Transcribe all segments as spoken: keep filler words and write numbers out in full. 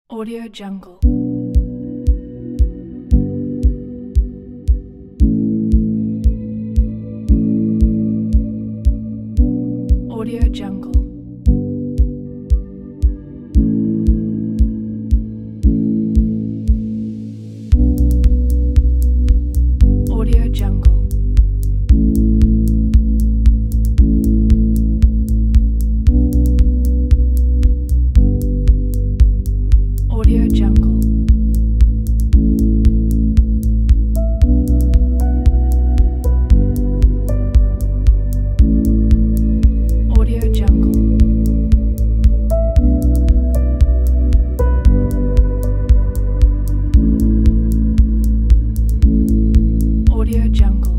Audio Jungle. Audio Jungle. Audio Jungle. Audio Jungle. Audio Jungle. Audio Jungle.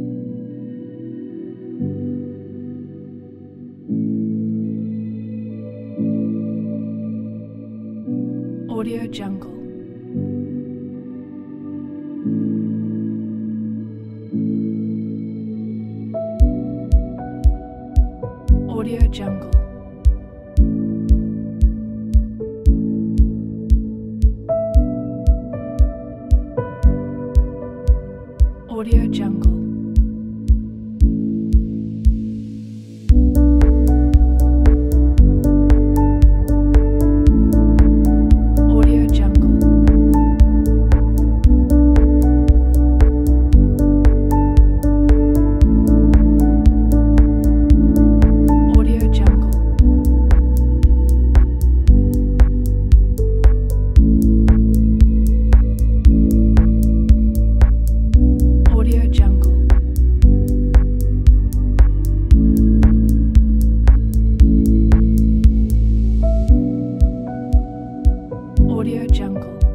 Audio Jungle. Audio Jungle. Audio Jungle. Audio Jungle. Audio Jungle. Audio Jungle. Audio Jungle.